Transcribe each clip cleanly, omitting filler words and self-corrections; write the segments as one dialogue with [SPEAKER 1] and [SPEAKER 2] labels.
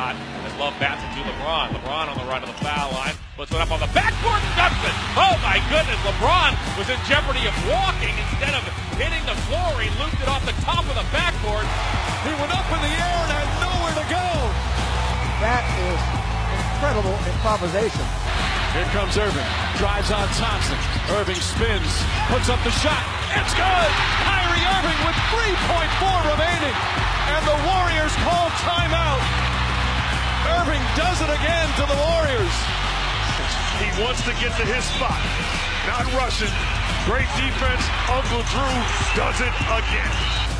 [SPEAKER 1] As Love bats it to LeBron. LeBron on the run to the foul line. Puts it up on the backboard and dumps it. Oh my goodness, LeBron was in jeopardy of walking instead of hitting the floor. He looped it off the top of the backboard.
[SPEAKER 2] He went up in the air and had nowhere to go.
[SPEAKER 3] That is incredible improvisation.
[SPEAKER 2] Here comes Irving. Drives on Thompson. Irving spins. Puts up the shot. It's good. Kyrie Irving with 3.4 remaining. And the Warriors call timeout. Irving does it again to the Warriors.
[SPEAKER 4] He wants to get to his spot. Not rushing. Great defense. Uncle Drew does it again.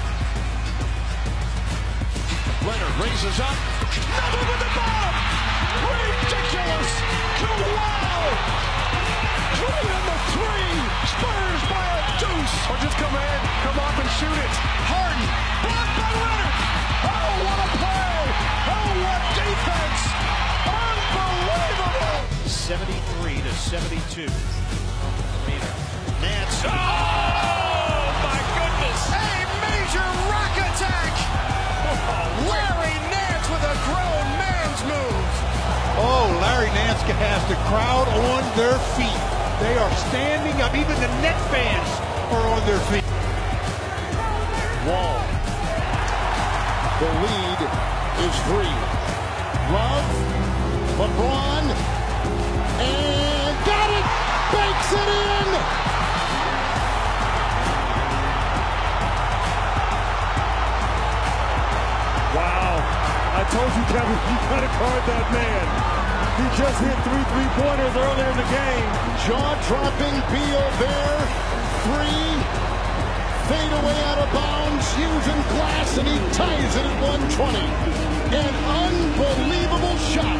[SPEAKER 2] Leonard raises up. Another with the ball. Ridiculous. Wow. Three on the three. Spurs by a deuce.
[SPEAKER 4] Or just come off and shoot it.
[SPEAKER 2] Harden. Blocked by Leonard. Oh, what a play. Oh, what defense. Unbelievable.
[SPEAKER 5] 73-72. Nance.
[SPEAKER 1] Oh my goodness.
[SPEAKER 2] A major rock attack. Larry Nance with a grown man's move.
[SPEAKER 3] Oh, Larry Nance has the crowd on their feet. They are standing up. Even the net fans are on their feet.
[SPEAKER 2] Wall. The lead is 3. Love. LeBron. And got it. Banks it in.
[SPEAKER 4] Wow. I told you, Kevin, you got to guard that man. He just hit 3 3-pointers earlier in the game.
[SPEAKER 2] Jaw-dropping Beal there. 3. Fade away out of bounds, using glass, and he ties it at 120. An unbelievable shot.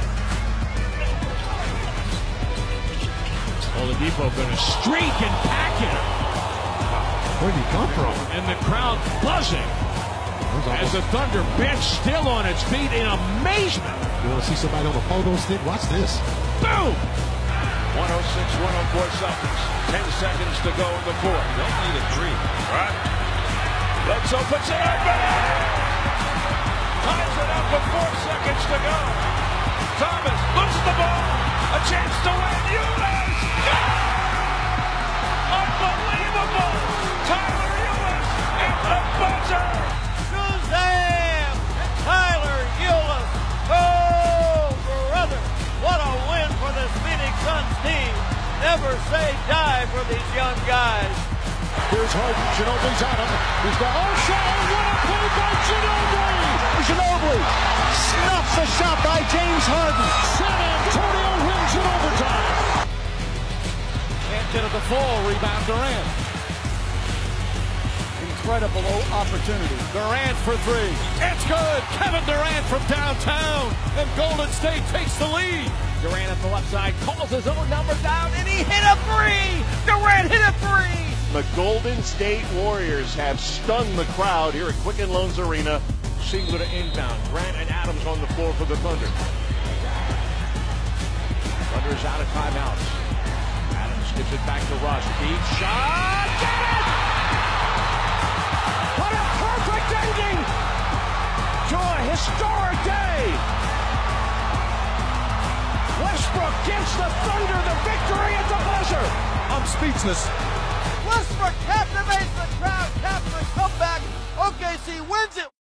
[SPEAKER 5] Oladipo going to streak and pack it.
[SPEAKER 3] Where did he come from?
[SPEAKER 5] And the crowd buzzing as the Thunder bench still on its feet in amazement.
[SPEAKER 3] You want to see somebody on a photo stick? Watch this.
[SPEAKER 5] Boom!
[SPEAKER 2] 106-104 Celtics. 10 seconds to go in the fourth.
[SPEAKER 5] Don't need a three.
[SPEAKER 4] Right?
[SPEAKER 2] Bledsoe puts it up. Ties it up with 4 seconds to go. Thomas loses the ball. A chance to win. Ulis. Unbelievable. Tyler Ulis at the buzzer.
[SPEAKER 6] Shazam! Tyler Ulis. Oh, brother. What a win for this Phoenix Suns team. Never say die for these young guys.
[SPEAKER 2] Here's Harden. Ginobili's on him. He's got shot. What a play by Ginobili. Ginobili snuffs a shot by James Harden. San Antonio wins in overtime.
[SPEAKER 5] Can't get it to fall. Rebound Durant.
[SPEAKER 3] Incredible opportunity.
[SPEAKER 5] Durant for 3. It's good. Kevin Durant from downtown. And Golden State takes the lead. Durant at the left side calls his own number down, and he hit a 3. Durant hit a 3.
[SPEAKER 4] The Golden State Warriors have stunned the crowd here at Quicken Loans Arena.
[SPEAKER 5] Shingler to inbound. Grant and Adams on the floor for the Thunder. Thunder's out of timeouts. Adams gives it back to Russ. Deep shot. Get it! What a perfect ending to a historic day. Westbrook gives the Thunder the victory at the buzzer.
[SPEAKER 2] I'm speechless.
[SPEAKER 6] Westbrook captivates the crowd. Captures comeback. OKC wins it.